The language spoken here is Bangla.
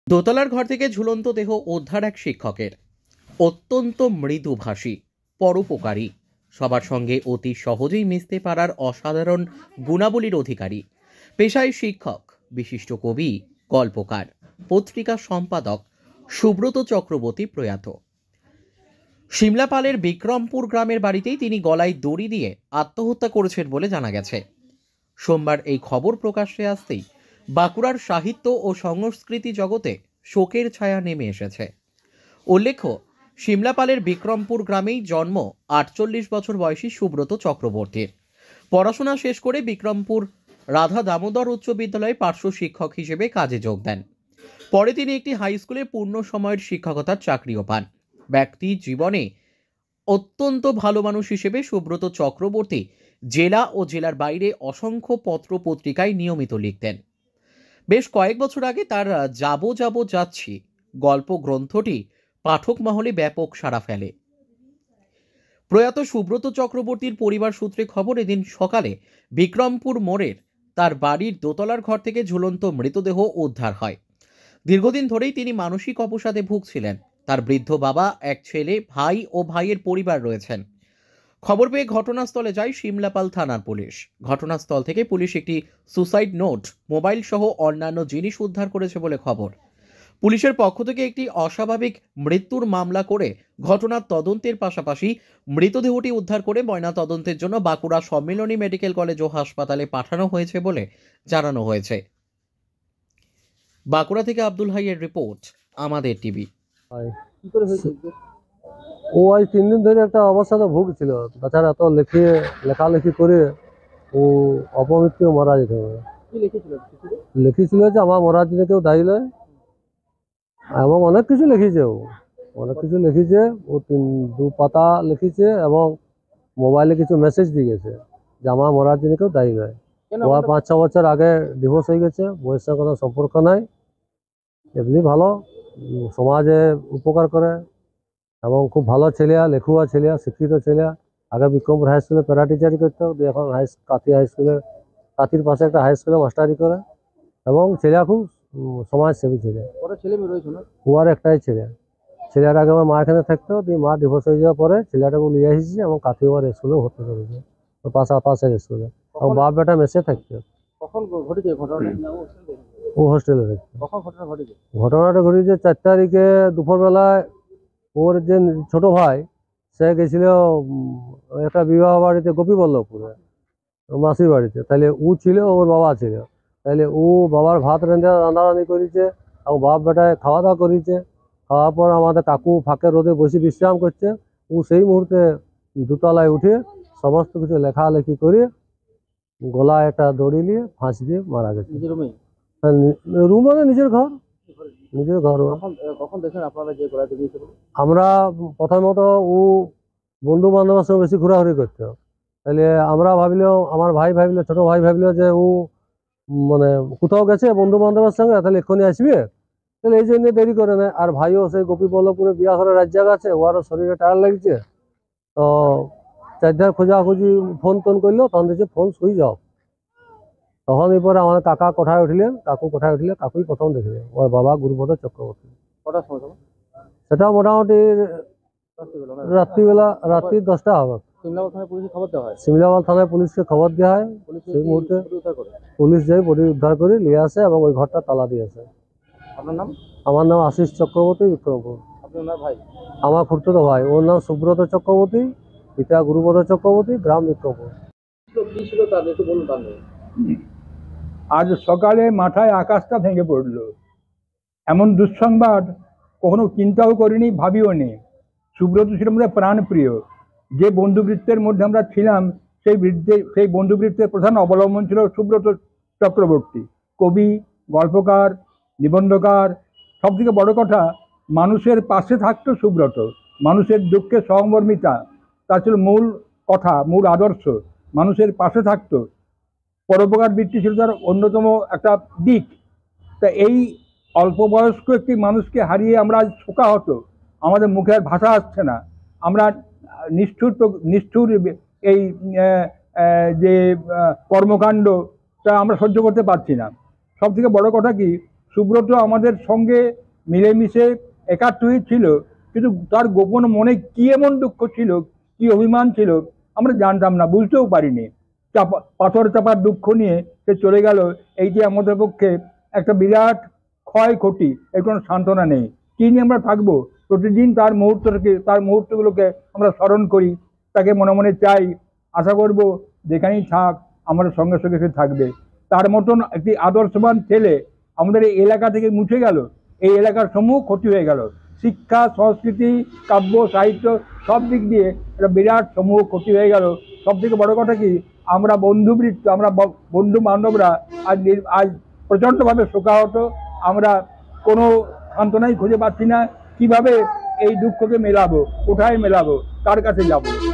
দোতলার ঘর থেকে ঝুলন্ত দেহ উদ্ধার এক শিক্ষকের। অত্যন্ত মৃদুভাষী, পরোপকারী, সবার সঙ্গে অতি সহজেই মিশতে পারার অসাধারণ গুণাবলীর অধিকারী। পেশায় শিক্ষক, বিশিষ্ট কবি, গল্পকার, পত্রিকা সম্পাদক সুব্রত চক্রবর্তী প্রয়াত। সিমলাপালের বিক্রমপুর গ্রামের বাড়িতেই তিনি গলায় দড়ি দিয়ে আত্মহত্যা করেছেন বলে জানা গেছে। সোমবার এই খবর প্রকাশ্যে আসতেই বাঁকুড়ার সাহিত্য ও সংস্কৃতি জগতে শোকের ছায়া নেমে এসেছে। উল্লেখ্য, সিমলাপালের বিক্রমপুর গ্রামেই জন্ম 48 বছর বয়সী সুব্রত চক্রবর্তীর। পড়াশোনা শেষ করে বিক্রমপুর রাধা দামোদর উচ্চ বিদ্যালয়ে পার্শ্ব শিক্ষক হিসেবে কাজে যোগ দেন। পরে তিনি একটি হাই স্কুলে পূর্ণ সময়ের শিক্ষকতার চাকরিও পান। ব্যক্তি জীবনে অত্যন্ত ভালো মানুষ হিসেবে সুব্রত চক্রবর্তী জেলা ও জেলার বাইরে অসংখ্য পত্র পত্রিকায় নিয়মিত লিখতেন। বেশ কয়েক বছর আগে তার যাবো যাবো যাচ্ছি গল্প গ্রন্থটি পাঠক মহলে ব্যাপক সাড়া ফেলে। প্রয়াত সুব্রত চক্রবর্তীর পরিবার সূত্রে খবর, এদিন সকালে বিক্রমপুর মোড়ের তার বাড়ির দোতলার ঘর থেকে ঝুলন্ত মৃতদেহ উদ্ধার হয়। দীর্ঘদিন ধরেই তিনি মানসিক অবসাদে ভুগছিলেন। তার বৃদ্ধ বাবা, এক ছেলে, ভাই ও ভাইয়ের পরিবার রয়েছেন। খবর পেয়ে ঘটনাস্থলে যায় সিমলাপাল থানার পুলিশ। ঘটনাস্থল থেকে পুলিশ একটি সুসাইড নোট, মোবাইল সহ অন্যান্য জিনিস উদ্ধার করেছে বলে খবর। পুলিশের পক্ষ থেকে একটি অস্বাভাবিক মৃত্যুর মামলা করে ঘটনার তদন্তের পাশাপাশি মৃতদেহটি উদ্ধার করে ময়না তদন্তের জন্য বাঁকুড়া সম্মিলনী মেডিকেল কলেজ ও হাসপাতালে পাঠানো হয়েছে বলে জানানো হয়েছে। বাঁকুড়া থেকে আব্দুল হাইয়ের রিপোর্ট, আমাদের টিভি। ও আজ 3 দিন ধরে একটা অবসাদে ভুগছিল। তাছাড়া এত লেখালেখি করে ও অপমৃত্যু মারা যেতে হবে। লিখেছিল যে আমার মরার জন্য কেউ দায়ী নয়, এবং অনেক কিছু লিখেছে। ও 2 পাতা লিখেছে এবং মোবাইলে কিছু মেসেজ দিয়ে গেছে যে আমার মরার জন্য কেউ দায়ী নয়। ও 5-6 বছর আগে ডিভোর্স হয়ে গেছে, বয়সের সঙ্গে কোনো সম্পর্ক নাই। এমনি ভালো, সমাজে উপকার করে এবং খুব ভালো ছেলে, লেখুয়া ছেলে, শিক্ষিত ছেলে। আগে বিক্রমপুর হাই স্কুলে প্যারা টিচারি করতো, এখন কাঁথি হাই স্কুলে, কাঁথির পাশে একটা হাই স্কুলে মাস্টারি করে, এবং ছেলে খুব সমাজসেবী ছেলে। ও আর একটাই ছেলে। ছেলেটা আগে আমার মা এখানে থাকতো, দিয়ে মা ডিভোর্স হয়ে যাওয়ার পরে ছেলেটাকে নিয়ে এসেছি এবং কাঁথি আমার স্কুলে ভর্তি করেছে, পাশের স্কুলে। এবং বাপ বেটা মেসে থাকতো। ও হোস্টেলে থাকতো। ঘটনাটা ঘটেছে 4 তারিখে দুপুরবেলায়। ওর যে ছোট ভাই, সে গেছিল একটা বিবাহ বাড়িতে গোপীবল্লভপুরে, মাসির বাড়িতে। তাহলে ও ছিল, ওর বাবা ছিল। তাহলে ও বাবার ভাত রান্নারান্নি করেছে এবং বাপ বেটায় খাওয়া দাওয়া করেছে। খাওয়ার পর আমাদের কাকু ফাঁকে রোদে বসে বিশ্রাম করছে। ও সেই মুহূর্তে দোতলায় উঠে সমস্ত কিছু লেখালেখি করে গলায় একটা দড়ি নিয়ে ফাঁসি দিয়ে মারা গেছে। রুম মানে নিজের ঘর। আমরা প্রথমত ও বন্ধু বান্ধবের সঙ্গে বেশি ঘোরাঘুরি করতো। তাহলে আমরা ভাবলাম, আমার ভাই ভাবলো, ছোট ভাই ভাবলো যে ও মানে কোথাও গেছে বন্ধু বান্ধবের সঙ্গে, তাহলে এক্ষুনি আসবে। তাহলে এই জন্য দেরি করে না। আর ভাইও সেই গোপীবল্লভপুরে বিয়া করে রাজ্য আছে, ওরও শরীরে টায়ার লাগছে। তো চারধার খোঁজাখুঁজি ফোন টোন করলো, তখন দিচ্ছে ফোন সুইচ অফ। তখন এরপরে আমার কাকু কোঠায় উঠলে, কাকুই প্রথম দেখলেন ওর বাবা গুরুপদ চক্রবর্তী। সেটা মোটামুটি রাত্রি 10টা হবে। সিমলাপাল থানায় পুলিশকে খবর দেওয়া হয়। সেই মুহূর্তে পুলিশ যাই বডি উদ্ধার করে নিয়ে আসে এবং ওই ঘরটা তালা দিয়েছে। আমার নাম আশিস চক্রবর্তী, বিক্রমপুর। আমার খুড়তুতো ভাই, ওর নাম সুব্রত চক্রবর্তী, পিতা গুরুপদ চক্রবর্তী, গ্রাম বিক্রমপুর। আজ সকালে মাথায় আকাশটা ভেঙে পড়ল। এমন দুঃসংবাদ কখনো চিন্তাও করিনি, ভাবিও নি। সুব্রত ছিল আমাদের প্রাণপ্রিয়। যে বন্ধুবৃত্তের মধ্যে আমরা ছিলাম, সেই বন্ধুবৃত্তের প্রধান অবলম্বন ছিল সুব্রত চক্রবর্তী। কবি, গল্পকার, নিবন্ধকার, সবথেকে বড় কথা মানুষের পাশে থাকতো সুব্রত। মানুষের দুঃখে সহমর্মিতা তার ছিল মূল কথা, মূল আদর্শ। মানুষের পাশে থাকতো, পরোপকার বৃত্তি ছিল তার অন্যতম একটা দিক। তা এই অল্প বয়স্ক একটি মানুষকে হারিয়ে আমরা আজ শোকাহত। আমাদের মুখে আর ভাষা আসছে না। আমরা নিষ্ঠুর এই যে কর্মকাণ্ড তা আমরা সহ্য করতে পারছি না। সব থেকে বড় কথা কি, সুব্রত আমাদের সঙ্গে মিলেমিশে একাত্মই ছিল, কিন্তু তার গোপন মনে কি এমন দুঃখ ছিল, কি অভিমান ছিল আমরা জানতাম না, বুঝতেও পারিনি। পাথর চাপার দুঃখ নিয়ে সে চলে গেল, এই যে আমাদের পক্ষে একটা বিরাট ক্ষয়ক্ষতি, এর কোনো সান্ত্বনা নেই। কি নিয়ে আমরা থাকবো? প্রতিদিন তার মুহূর্তগুলোকে আমরা স্মরণ করি, তাকে মনে মনে চাই, আশা করব যেখানেই থাক আমাদের সঙ্গে সঙ্গে সে থাকবে। তার মতন একটি আদর্শবান ছেলে আমাদের এই এলাকা থেকে মুছে গেল, এই এলাকার সমূহ ক্ষতি হয়ে গেল। শিক্ষা, সংস্কৃতি, কাব্য, সাহিত্য সব দিক দিয়ে একটা বিরাট সমূহ ক্ষতি হয়ে গেল। সব থেকে বড় কথা কি, আমরা বন্ধু বান্ধবরা আজ প্রচণ্ডভাবে শোকাহত। আমরা কোনো সান্ত্বনাই খুঁজে পাচ্ছি না, কিভাবে এই দুঃখকে মেলাবো, কোথায় মেলাবো, কার কাছে যাবো।